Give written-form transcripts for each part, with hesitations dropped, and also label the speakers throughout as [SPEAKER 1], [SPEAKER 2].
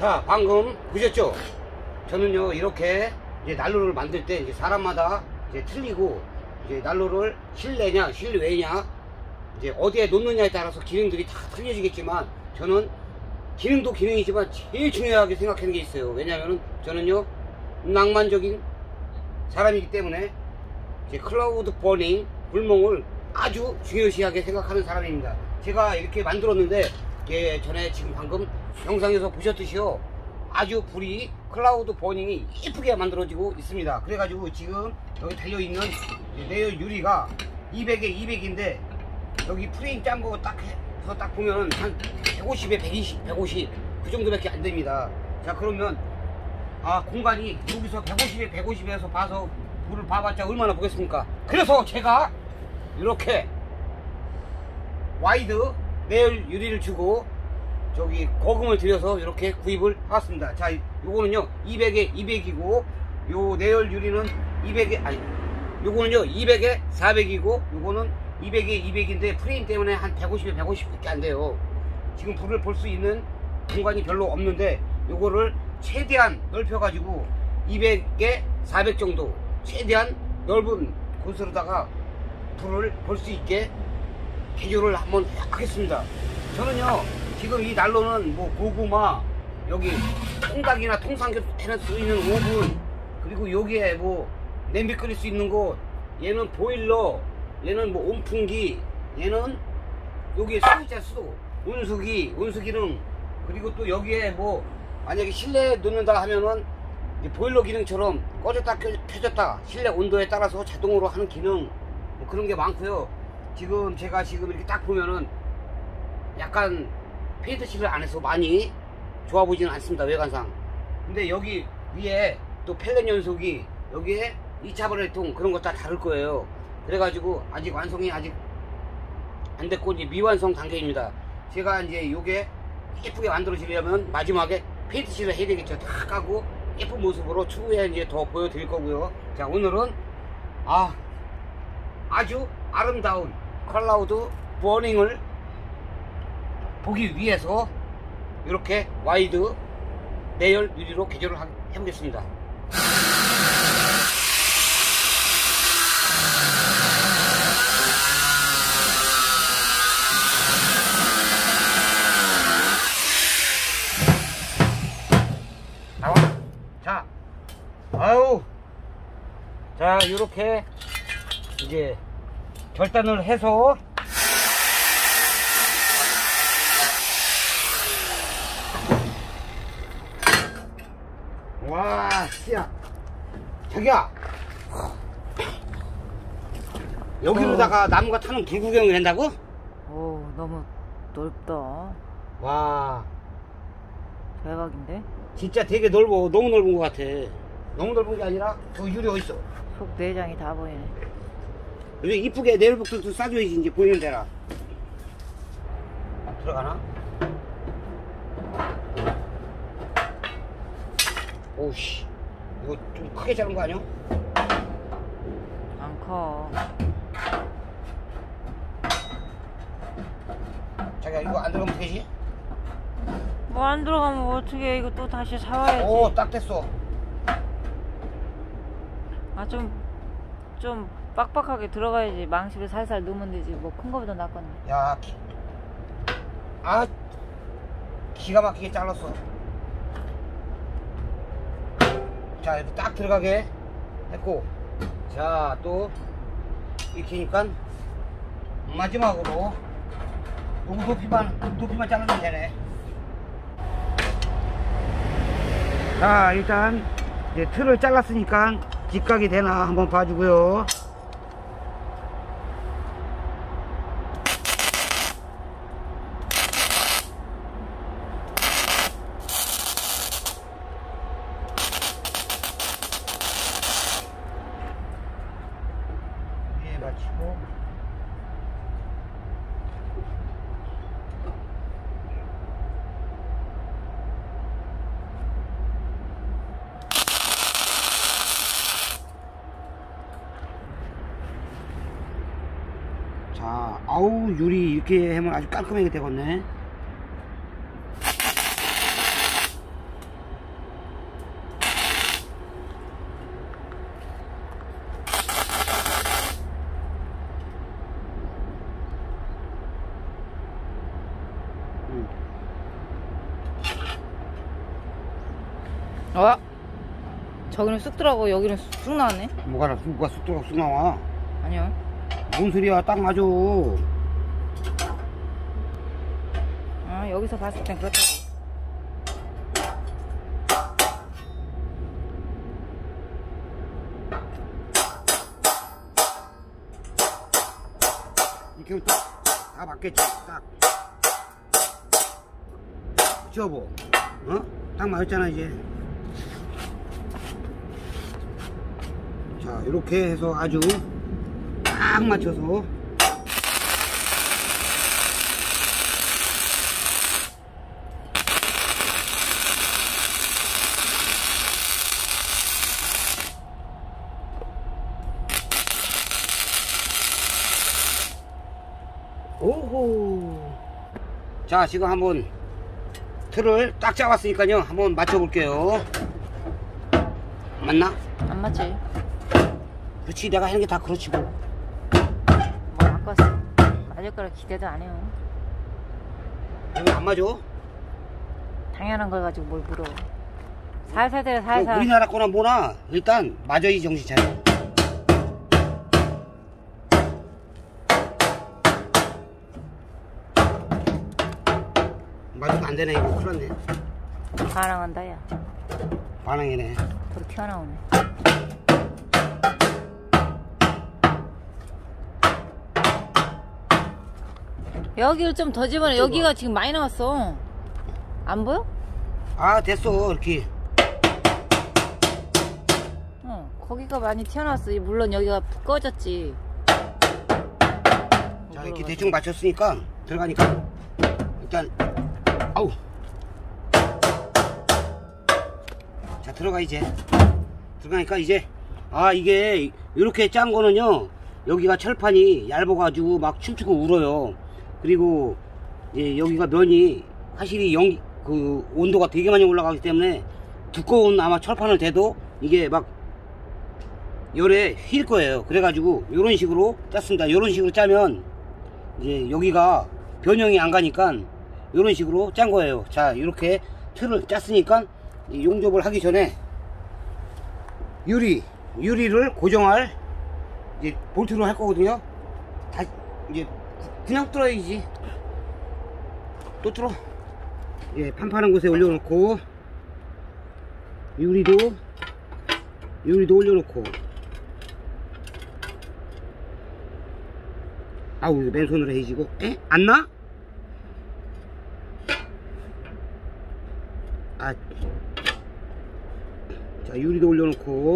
[SPEAKER 1] 자, 방금 보셨죠? 저는요, 이렇게 이제 난로를 만들 때 이제 사람마다 이제 틀리고, 이제 난로를 실내냐, 실외냐, 이제 어디에 놓느냐에 따라서 기능들이 다 틀려지겠지만, 저는 기능도 기능이지만 제일 중요하게 생각하는 게 있어요. 왜냐면은 저는요, 낭만적인 사람이기 때문에 이제 클라우드 버닝, 불멍을 아주 중요시하게 생각하는 사람입니다. 제가 이렇게 만들었는데, 전에 지금 방금 영상에서 보셨듯이요, 아주 불이 클라우드 버닝이 예쁘게 만들어지고 있습니다. 그래가지고 지금 여기 달려있는 내열 유리가 200에 200인데 여기 프레임 짠 거 딱 해서 딱 보면 한 150에 120, 150 그 정도밖에 안 됩니다. 자, 그러면 공간이 여기서 150에 150에서 봐서 불을 봐봤자 얼마나 보겠습니까? 그래서 제가 이렇게 와이드 내열 유리를 주고 저기 거금을 들여서 이렇게 구입을 해왔습니다. 자, 요거는요 200에 200이고 요 내열 유리는 200에 요거는요 200에 400이고 요거는 200에 200인데 프레임 때문에 한 150에 150밖에 안 돼요. 지금 불을 볼 수 있는 공간이 별로 없는데 요거를 최대한 넓혀 가지고 200에 400 정도 최대한 넓은 곳으로다가 불을 볼 수 있게 개조를 한번 하겠습니다. 저는요 지금 이 난로는 뭐 고구마, 여기 통닭이나 통삼겹 해낼 수 있는 오븐, 그리고 여기에 뭐 냄비 끓일 수 있는 곳, 얘는 보일러, 얘는 뭐 온풍기, 얘는 여기에 수도, 수도, 온수기능, 그리고 또 여기에 뭐 만약에 실내에 넣는다 하면은 보일러 기능처럼 꺼졌다 켜졌다 실내 온도에 따라서 자동으로 하는 기능, 뭐 그런 게 많고요. 지금 제가 지금 이렇게 딱 보면은 약간 페인트 칠을 안 해서 많이 좋아 보지는 않습니다, 외관상. 근데 여기 위에 또 펠렛 연소기, 여기에 2차 발열통 그런 거 다 다를 거예요. 그래가지고 아직 완성이 아직 안 됐고 이제 미완성 단계입니다. 제가 이제 요게 예쁘게 만들어지려면 마지막에 페인트 칠을 해야 되겠죠. 다 까고 예쁜 모습으로 추후에 이제 더 보여드릴 거고요. 자, 오늘은 아주 아름다운 클라우드 버닝을 보기 위해서 이렇게 와이드 내열 유리로 개조를 해보겠습니다. 나와. 자, 자, 이렇게 이제 절단을 해서 와, 씨야. 자기야. 여기로다가 나무가 타는 불구경을 한다고?
[SPEAKER 2] 오, 너무 넓다.
[SPEAKER 1] 와.
[SPEAKER 2] 대박인데?
[SPEAKER 1] 진짜 되게 넓어. 너무 넓은 것 같아. 너무 넓은 게 아니라, 저 유리 어딨어?
[SPEAKER 2] 속 내장이 다 보이네.
[SPEAKER 1] 요즘 이쁘게 내일복도 싸줘야지, 이제 보이는 데라. 들어가나? 오우씨, 이거 좀 크게 자른 거 아니야?
[SPEAKER 2] 안 커.
[SPEAKER 1] 자기야, 이거 안 들어가면 되지?
[SPEAKER 2] 뭐 안 들어가면 어떻게, 이거 또 다시 사와야지.
[SPEAKER 1] 오, 딱 됐어.
[SPEAKER 2] 좀 빡빡하게 들어가야지. 망치를 살살 넣으면 되지. 뭐 큰 거보다 낫거든.
[SPEAKER 1] 야, 기가 막히게 잘랐어. 자, 이렇게 딱 들어가게 했고, 자, 또 이렇게 하니까 마지막으로 요거 높이만 자르면 되네. 자, 일단 이제 틀을 잘랐으니까 직각이 되나 한번 봐주고요. 위에 맞추고 자, 아우, 유리 이렇게 하면 아주 깔끔하게 되겠네.
[SPEAKER 2] 어? 저기는 쑥 들어가고 여기는 쑥 나왔네.
[SPEAKER 1] 뭐가 쑥 들어가 쑥 나와.
[SPEAKER 2] 아니요.
[SPEAKER 1] 뭔 소리야, 딱 맞아.
[SPEAKER 2] 아, 여기서 봤을 땐 그렇다고.
[SPEAKER 1] 이렇게 다 맞겠지, 딱. 그치, 여보? 어? 딱 맞았잖아, 이제. 자, 이렇게 해서 아주 딱 맞춰서. 오호. 자, 지금 한번 틀을 딱 잡았으니까요, 한번 맞춰볼게요. 맞나?
[SPEAKER 2] 안 맞지?
[SPEAKER 1] 그렇지, 내가 하는 게 다 그렇지 뭐.
[SPEAKER 2] 뭐 바꿨어. 맞을 거라 기대도 안 해요.
[SPEAKER 1] 이거 안 맞아?
[SPEAKER 2] 당연한 걸 가지고 뭘 물어. 살살 대 살살.
[SPEAKER 1] 우리나라 거나 뭐나 일단 맞아야지 정신 차려. 맞으면 안 되네. 이거 큰일 났네.
[SPEAKER 2] 반항한다 야.
[SPEAKER 1] 반항이네.
[SPEAKER 2] 바로 튀어나오네. 여기를 좀 더 집어내. 여기가 지금 많이 나왔어. 안 보여?
[SPEAKER 1] 아, 됐어. 이렇게.
[SPEAKER 2] 거기가 많이 튀어나왔어. 물론 여기가 꺼졌지.
[SPEAKER 1] 자, 이렇게 대충 맞췄으니까 들어가니까 일단 아우. 자, 들어가 이제. 들어가니까 이제 이게 이렇게 짠 거는요, 여기가 철판이 얇아가지고 막 춤추고 울어요. 그리고 이제 여기가 면이 확실히 그 온도가 되게 많이 올라가기 때문에 두꺼운 아마 철판을 대도 이게 막 열에 휠 거예요. 그래가지고 이런 식으로 짰습니다. 이런 식으로 짜면 이제 여기가 변형이 안 가니까 이런 식으로 짠 거예요. 자, 이렇게 틀을 짰으니까 용접을 하기 전에 유리를 고정할 이제 볼트로 할 거거든요. 다 이제 그냥 뚫어야지. 또 뚫어. 예, 판판한 곳에 올려놓고 유리도 올려놓고. 아우, 맨손으로 해지고. 안 나? 자, 유리도 올려놓고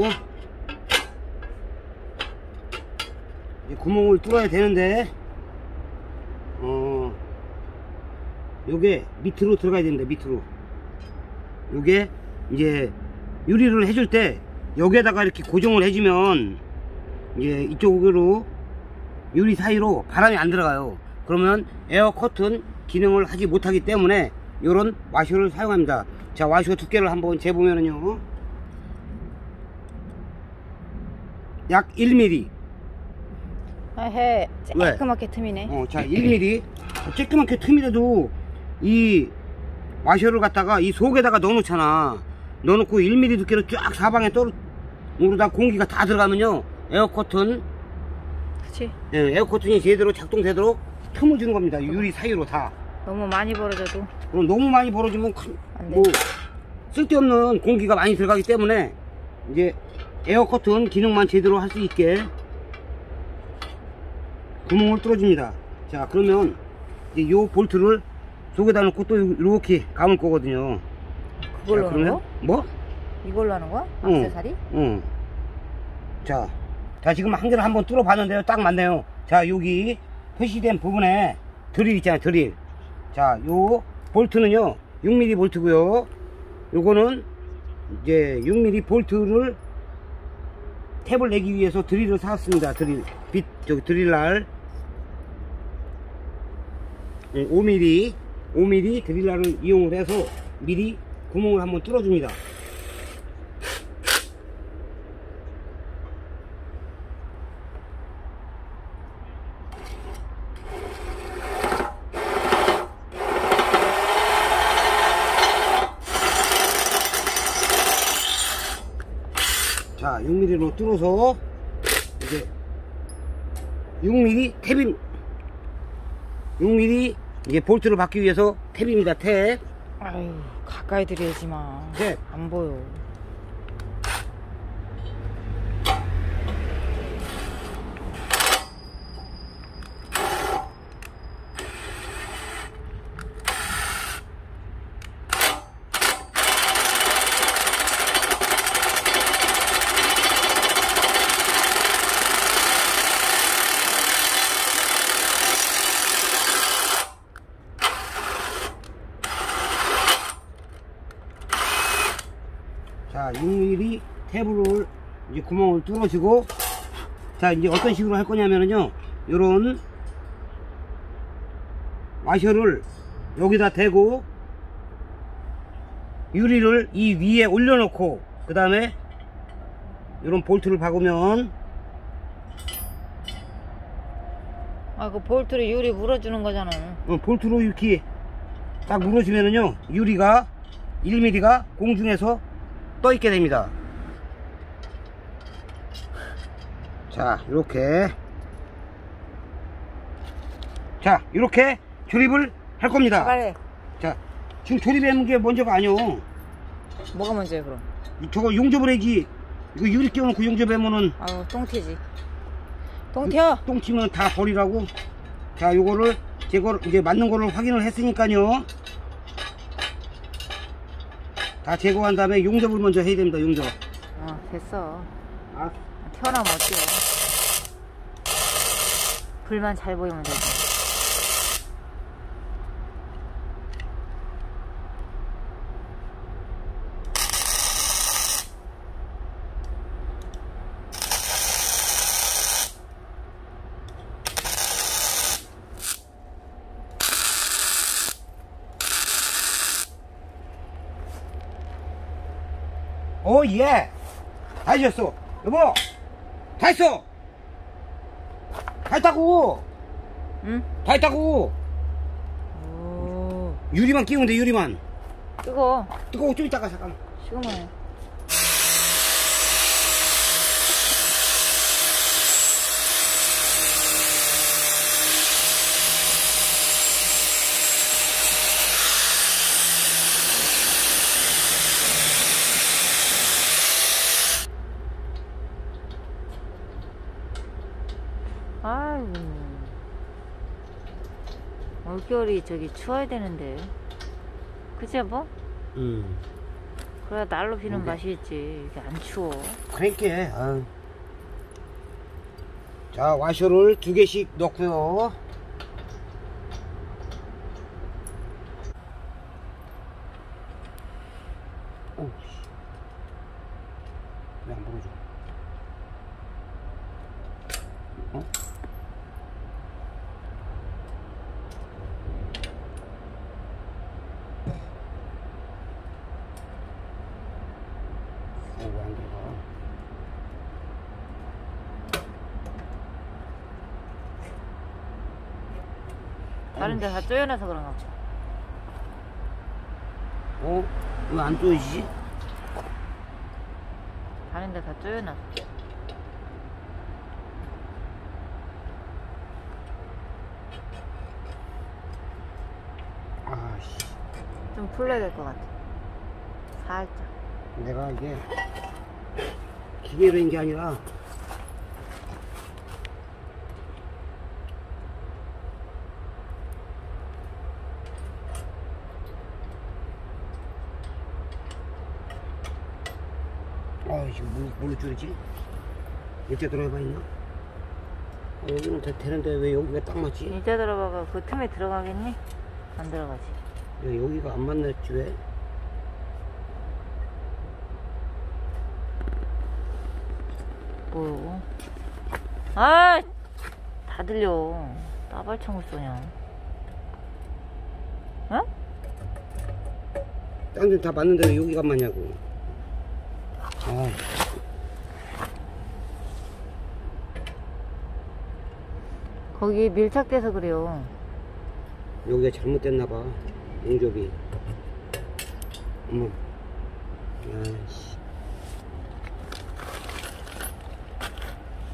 [SPEAKER 1] 이제 구멍을 뚫어야 되는데 요게 밑으로 들어가야 됩니다. 밑으로. 요게 이제 유리를 해줄 때 여기에다가 이렇게 고정을 해주면 이제 이쪽으로 유리 사이로 바람이 안 들어가요. 그러면 에어 커튼 기능을 하지 못하기 때문에 요런 와셔를 사용합니다. 자, 와셔 두께를 한번 재보면은요, 약 1mm.
[SPEAKER 2] 해. 쬐끄맣게 틈이네.
[SPEAKER 1] 자, 1mm. 쬐끄맣게 틈이라도 이 와셔를 갖다가 이 속에다가 넣어놓잖아. 넣어놓고 1mm 두께로 쫙 사방에 오르다 공기가 다 들어가면요, 에어커튼,
[SPEAKER 2] 그치?
[SPEAKER 1] 에어커튼이 제대로 작동되도록 틈을 주는 겁니다. 유리 사이로 다.
[SPEAKER 2] 너무 많이 벌어져도.
[SPEAKER 1] 그럼 너무 많이 벌어지면 뭐 쓸데없는 공기가 많이 들어가기 때문에 이제 에어커튼 기능만 제대로 할 수 있게 구멍을 뚫어줍니다. 자, 그러면 이제 요 볼트를 속에다 놓고 또 이렇게 감을 거거든요.
[SPEAKER 2] 그걸로 하는 거?
[SPEAKER 1] 뭐?
[SPEAKER 2] 이걸로 하는 거야? 액세서리?
[SPEAKER 1] 응. 자, 지금 한 개를 한번 뚫어 봤는데요. 딱 맞네요. 자, 여기 표시된 부분에 드릴 있잖아요. 드릴. 자, 요 볼트는요 6mm 볼트고요. 요거는 이제 6mm 볼트를 탭을 내기 위해서 드릴을 사왔습니다. 드릴날 5mm 드릴날을 이용을 해서 미리 구멍을 한번 뚫어줍니다. 6mm로 뚫어서 이제 6mm 탭임 6mm 이제 볼트를 받기 위해서 탭입니다. 탭.
[SPEAKER 2] 아유, 가까이 들여야지 마.
[SPEAKER 1] 탭.
[SPEAKER 2] 안 보여.
[SPEAKER 1] 자, 6mm 탭으로 이제 구멍을 뚫어주고, 자, 이제 어떤 식으로 할 거냐면요, 요런 와셔를 여기다 대고, 유리를 이 위에 올려놓고, 그 다음에 요런 볼트를 박으면,
[SPEAKER 2] 아, 그 볼트를 유리 물어주는 거잖아.
[SPEAKER 1] 볼트로 이렇게 딱 물어주면은요, 유리가 1mm가 공중에서 떠 있게 됩니다. 자, 이렇게 조립을 할 겁니다.
[SPEAKER 2] 빨리.
[SPEAKER 1] 자, 지금 조립하는 게 먼저가 아니오.
[SPEAKER 2] 뭐가 먼저야 그럼?
[SPEAKER 1] 저거 용접을 해야지. 이거 유리 끼워놓고 용접하면은
[SPEAKER 2] 아유, 똥튀지. 똥 튀어.
[SPEAKER 1] 똥 튀면 다 버리라고. 자, 요거를 제거 이제 맞는 거를 확인을 했으니까요, 다 제거한 다음에 용접을 먼저 해야 됩니다. 용접.
[SPEAKER 2] 됐어.
[SPEAKER 1] 아,
[SPEAKER 2] 튀어나오면 어때요? 불만 잘 보이면 되지.
[SPEAKER 1] 오, 예. 다 했어. 여보, 다 했어. 다 했다고.
[SPEAKER 2] 응?
[SPEAKER 1] 다 했다고.
[SPEAKER 2] 오,
[SPEAKER 1] 유리만 끼우면 돼, 유리만.
[SPEAKER 2] 뜨거워.
[SPEAKER 1] 뜨거워, 좀 이따가 잠깐만.
[SPEAKER 2] 시그마해. 아이고, 올겨울이 저기 추워야 되는데, 그치 여보? 그래야 날로 피는 맛이 있지. 이게 안 추워.
[SPEAKER 1] 그러니까. 아유. 자, 와셔를 2개씩 넣고요. 왜 안 불어줘? 어? 왜 안 들어가?
[SPEAKER 2] 다른 데 다 쪼여놔서 그런가 보다.
[SPEAKER 1] 왜 안 쪼이지?
[SPEAKER 2] 다른 데 다 쪼여놔서.
[SPEAKER 1] 아씨,
[SPEAKER 2] 좀 풀려야 될 것 같아. 살짝.
[SPEAKER 1] 내가 이게 기계로 한 게 아니라 지금 뭘로 줄이지? 이때 들어가 있나? 여기는 되는데 왜 여기가 딱 맞지?
[SPEAKER 2] 일자 들어가가 그 틈에 들어가겠니? 안 들어가지.
[SPEAKER 1] 여기가 안 맞네, 왜?
[SPEAKER 2] 뭐요? 아, 다 들려. 따발총을 쏘냐? 어?
[SPEAKER 1] 딴 데 다 맞는데 왜 여기가 안 맞냐고. 아,
[SPEAKER 2] 거기 밀착돼서 그래요.
[SPEAKER 1] 여기가 잘못됐나봐, 용접이. 어머, 아이씨.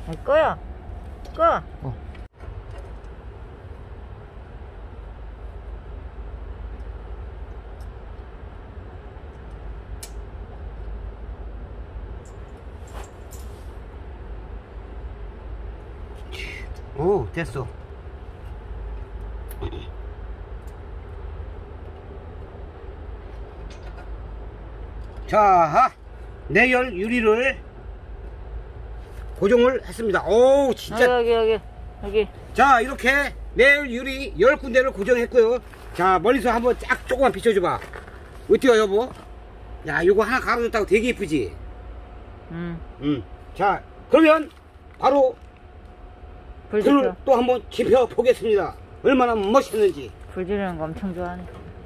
[SPEAKER 2] 꺼요. 꺼.
[SPEAKER 1] 오, 됐어. 자, 내열 유리를 고정을 했습니다. 오, 진짜.
[SPEAKER 2] 여기.
[SPEAKER 1] 자, 이렇게 내열 유리 10군데를 고정했고요. 자, 멀리서 한번 쫙 조금만 비춰줘봐. 어때요, 여보? 야, 요거 하나 갈아줬다고 되게 예쁘지? 자, 그러면 바로 불을 또 한번 지펴 보겠습니다. 얼마나 멋있는지.
[SPEAKER 2] 불 지르는 거 엄청 좋아하네.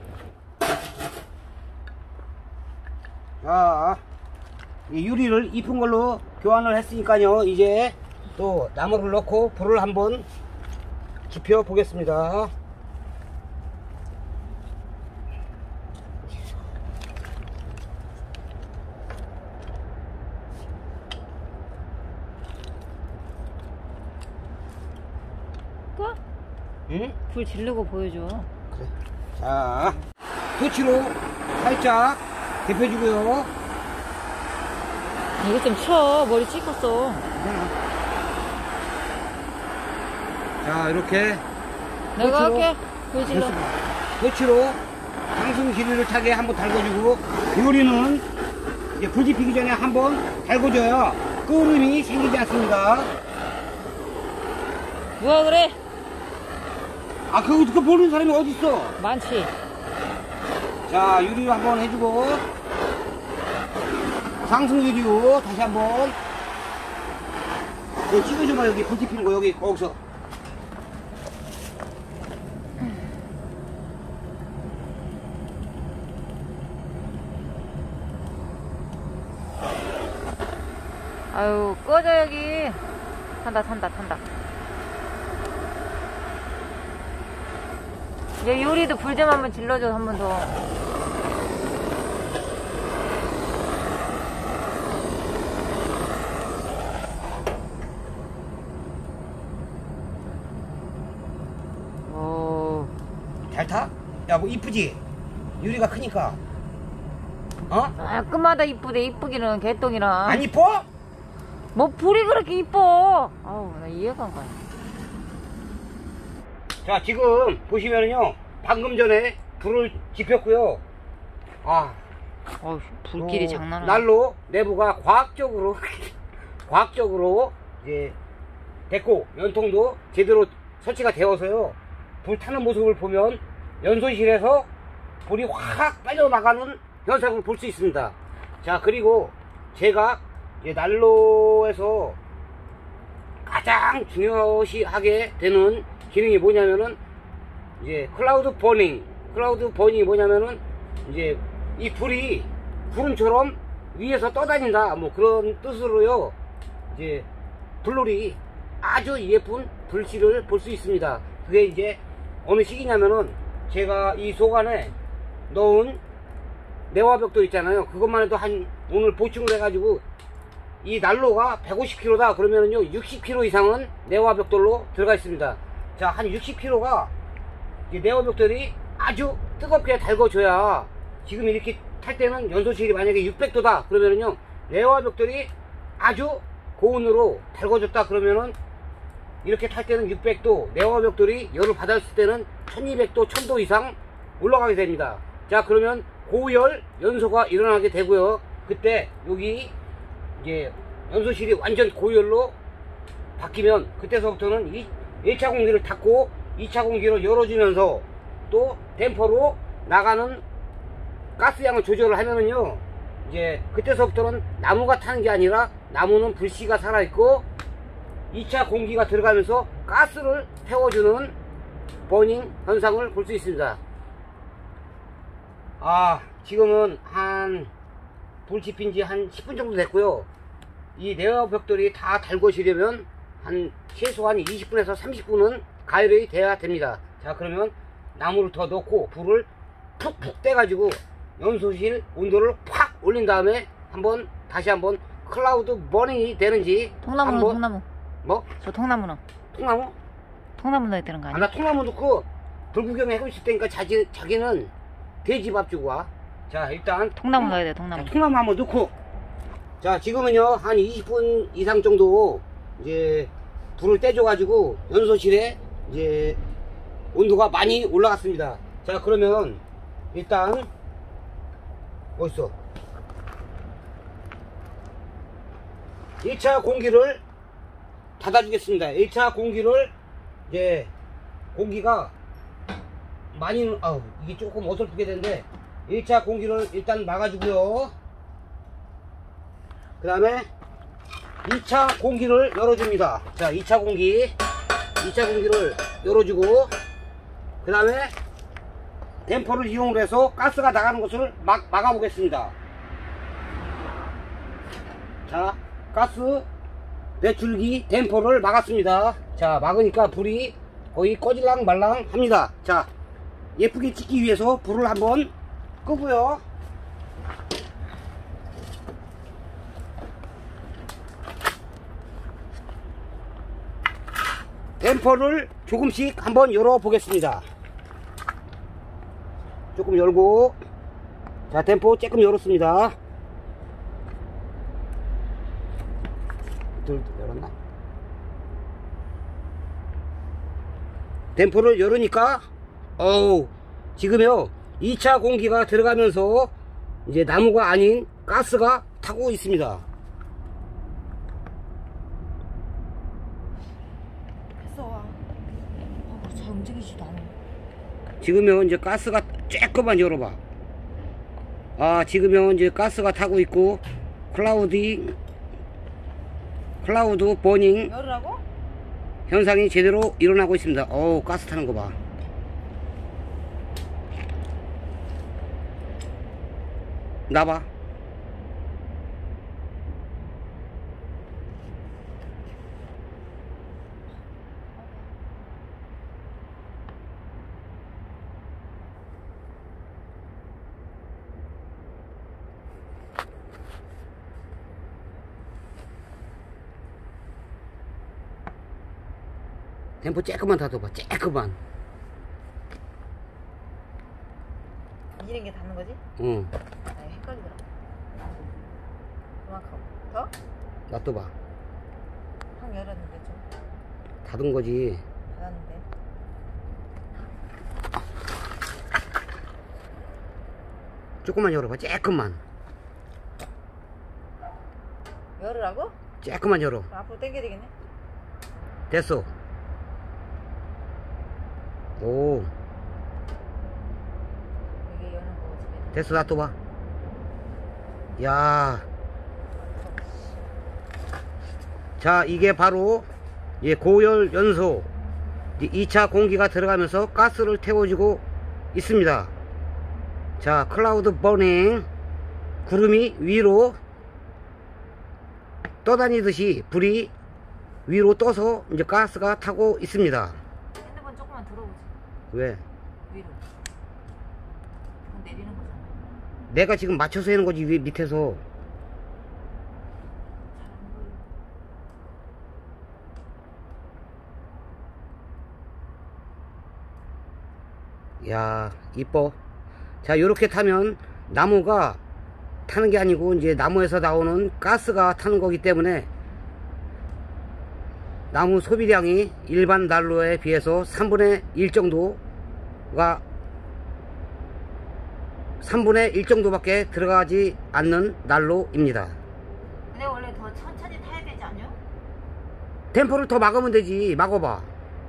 [SPEAKER 1] 자, 이 유리를 이쁜 걸로 교환을 했으니까요. 이제 또 나무를 넣고 불을 한번 지펴 보겠습니다.
[SPEAKER 2] 꺼?
[SPEAKER 1] 응?
[SPEAKER 2] 불 지르고 보여줘.
[SPEAKER 1] 그래. 자, 토치로 살짝 데펴주고요.
[SPEAKER 2] 이거 좀 쳐. 머리 찍었어.
[SPEAKER 1] 자, 이렇게
[SPEAKER 2] 내가
[SPEAKER 1] 토치로
[SPEAKER 2] 할게. 불 질러.
[SPEAKER 1] 토치로 상승 기류를 타게 한번 달궈주고, 요리는 이제 불 지피기 전에 한번 달궈줘야 끓음이 생기지 않습니다.
[SPEAKER 2] 누가 그래?
[SPEAKER 1] 아, 그거 모르는 사람이 어딨어?
[SPEAKER 2] 많지.
[SPEAKER 1] 자, 유리로 한번 해주고, 상승 유리로 다시 한번 찍어줘봐. 여기 불 지피는 거, 여기 거기서.
[SPEAKER 2] 아유, 꺼져 여기. 탄다. 얘 요리도 불 좀 한번 질러줘. 한 번 더. 오,
[SPEAKER 1] 잘 타? 야, 뭐 이쁘지? 유리가 크니까. 어?
[SPEAKER 2] 아, 끝마다 이쁘대. 이쁘기는 개똥이랑.
[SPEAKER 1] 안 이뻐?
[SPEAKER 2] 뭐 불이 그렇게 이뻐. 아우, 나 이해가 안 가.
[SPEAKER 1] 자, 지금 보시면은요, 방금 전에 불을 지폈고요. 아,
[SPEAKER 2] 어휴, 불길이 장난 아니야.
[SPEAKER 1] 난로 내부가 과학적으로 이제 됐고, 연통도 제대로 설치가 되어서요, 불 타는 모습을 보면 연소실에서 불이 확 빠져나가는 현상을 볼 수 있습니다. 자, 그리고 제가 이제 난로에서 가장 중요시하게 되는 기능이 뭐냐면은, 이제 클라우드 버닝이 뭐냐면은, 이제 이 불이 구름처럼 위에서 떠다닌다, 뭐 그런 뜻으로요. 이제 불놀이 아주 예쁜 불씨를 볼 수 있습니다. 그게 이제 어느 시기냐면은, 제가 이 속 안에 넣은 내화벽돌 있잖아요. 그것만 해도 오늘 보충을 해가지고, 이 난로가 150kg다 그러면은요, 60kg 이상은 내화벽돌로 들어가 있습니다. 자, 한 60kg가 내화벽돌이 아주 뜨겁게 달궈줘야, 지금 이렇게 탈 때는 연소실이 만약에 600도다 그러면은요, 내화벽돌이 아주 고온으로 달궈졌다 그러면은, 이렇게 탈 때는 600도, 내화벽돌이 열을 받았을 때는 1200도, 1000도 이상 올라가게 됩니다. 자, 그러면 고열 연소가 일어나게 되고요. 그때 여기 이제 연소실이 완전 고열로 바뀌면, 그때서부터는 이 1차 공기를 닫고 2차 공기를 열어주면서 또 댐퍼로 나가는 가스양을 조절을 하면은요, 이제 그때서부터는 나무가 타는 게 아니라 나무는 불씨가 살아있고 2차 공기가 들어가면서 가스를 태워주는 버닝 현상을 볼 수 있습니다. 아, 지금은 불 지핀 지 한 10분 정도 됐고요. 이 내화벽돌이 다 달궈지려면 최소한 20분에서 30분은 가열이 돼야 됩니다. 자, 그러면 나무를 더 넣고 불을 푹푹 떼가지고 연소실 온도를 팍 올린 다음에 다시 한번 클라우드 버닝이 되는지
[SPEAKER 2] 통나무.
[SPEAKER 1] 뭐?
[SPEAKER 2] 저 통나무는?
[SPEAKER 1] 통나무?
[SPEAKER 2] 통나무 넣어야 되는 거
[SPEAKER 1] 아,
[SPEAKER 2] 아니야?
[SPEAKER 1] 나 통나무 넣고 불구경 하고 있을 테니까 자기는 돼지밥 주고 와. 자, 일단
[SPEAKER 2] 통나무 넣어야 돼, 통나무.
[SPEAKER 1] 자, 통나무 한번 넣고. 자, 지금은요 한 20분 이상 정도 이제 불을 떼줘가지고 연소실에 이제 온도가 많이 올라갔습니다. 자, 그러면 일단 어딨어? 1차 공기를 닫아주겠습니다. 1차 공기를 이제 공기가 많이 이게 조금 어설프게 되는데 1차 공기를 일단 막아주고요. 그 다음에 2차 공기를 열어줍니다. 자, 2차 공기를 열어주고 그 다음에 댐퍼를 이용을 해서 가스가 나가는 것을 막아보겠습니다. 자, 가스 배출기 댐퍼를 막았습니다. 자, 막으니까 불이 거의 꺼질랑 말랑 합니다. 자, 예쁘게 찍기 위해서 불을 한번 끄고요. 댐퍼를 조금씩 한번 열어 보겠습니다. 조금 열고, 자, 댐퍼 조금 열었습니다. 열었나? 댐퍼를 열으니까 지금요 2차 공기가 들어가면서 이제 나무가 아닌 가스가 타고 있습니다.
[SPEAKER 2] 됐어. 잘 움직이지도 않아.
[SPEAKER 1] 지금요 이제 가스가 조금만 열어봐. 아, 지금요 이제 가스가 타고 있고 클라우드 버닝
[SPEAKER 2] 열으라고?
[SPEAKER 1] 현상이 제대로 일어나고 있습니다. 가스 타는 거 봐. 나봐. 템포 조금만 닫아봐. 조금만.
[SPEAKER 2] 이런 게 닿는 거지?
[SPEAKER 1] 응.
[SPEAKER 2] 아, 헷갈리더라. 그만큼 더?
[SPEAKER 1] 놔둬봐.
[SPEAKER 2] 확 열었는데 좀
[SPEAKER 1] 닫은 거지.
[SPEAKER 2] 닫았는데.
[SPEAKER 1] 조금만 열어봐. 조금만.
[SPEAKER 2] 열으라고?
[SPEAKER 1] 조금만 열어.
[SPEAKER 2] 앞으로 당겨야 되겠네.
[SPEAKER 1] 됐어. 오,
[SPEAKER 2] 이게 여는 거지.
[SPEAKER 1] 됐어. 놔둬봐. 야, 자, 이게 바로 고열 연소 2차 공기가 들어가면서 가스를 태워주고 있습니다. 자, 클라우드 버닝, 구름이 위로 떠다니듯이 불이 위로 떠서 이제 가스가 타고 있습니다.
[SPEAKER 2] 핸드폰 조금만 들어보지.
[SPEAKER 1] 왜?
[SPEAKER 2] 위로. 그럼 내리는 거잖아.
[SPEAKER 1] 내가 지금 맞춰서 하는 거지, 위 밑에서. 야, 이뻐. 자, 요렇게 타면 나무가 타는 게 아니고 이제 나무에서 나오는 가스가 타는 거기 때문에 나무 소비량이 일반 난로에 비해서 3분의 1 정도가 3분의 1 정도밖에 들어가지 않는 난로입니다.
[SPEAKER 2] 근데 원래 더 천천히 타야 되지 않냐?
[SPEAKER 1] 템포를 더 막으면 되지. 막아봐.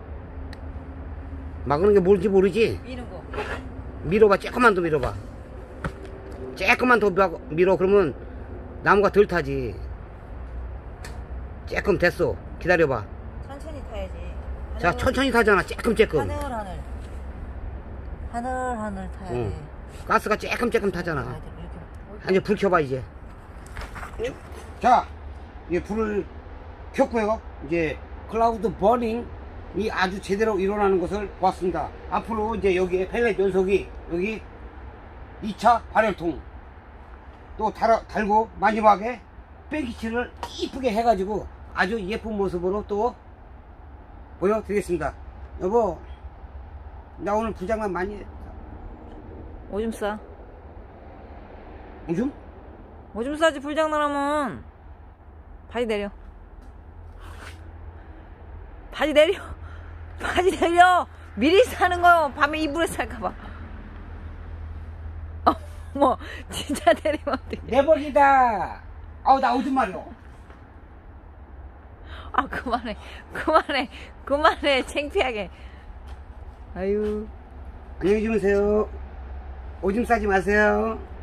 [SPEAKER 1] 막는 게 뭔지 모르지?
[SPEAKER 2] 미는 거.
[SPEAKER 1] 밀어봐. 조금만 더 밀어봐. 조금만 더 밀어. 그러면 나무가 덜 타지. 조금 됐어. 기다려봐.
[SPEAKER 2] 천천히 타야지.
[SPEAKER 1] 자, 천천히 타잖아. 조금.
[SPEAKER 2] 하늘 타야지.
[SPEAKER 1] 응. 가스가 조금 타잖아.
[SPEAKER 2] 이렇게.
[SPEAKER 1] 이제 불 켜봐 이제. 자, 이제 불을 켰고요. 이제 클라우드 버닝이 아주 제대로 일어나는 것을 보았습니다. 앞으로 이제 여기에 펠렛 연소기, 여기 2차 발열통 또 달고 마지막에 뺑기치를 이쁘게 해가지고 아주 예쁜 모습으로 또 보여드리겠습니다. 여보, 나 오늘 부장만 많이 했다.
[SPEAKER 2] 오줌 싸.
[SPEAKER 1] 오줌?
[SPEAKER 2] 오줌 싸지 불장난하면. 바지 내려. 바지 내려. 바지 내려. 미리 싸는 거요. 밤에 이불에 쌀까봐. 뭐 진짜 내리면 어떡해.
[SPEAKER 1] 내 버리다. 아우, 나 오줌 마려.
[SPEAKER 2] 아 그만해 창피하게. 아유.
[SPEAKER 1] 안녕히 주무세요. 오줌 싸지 마세요.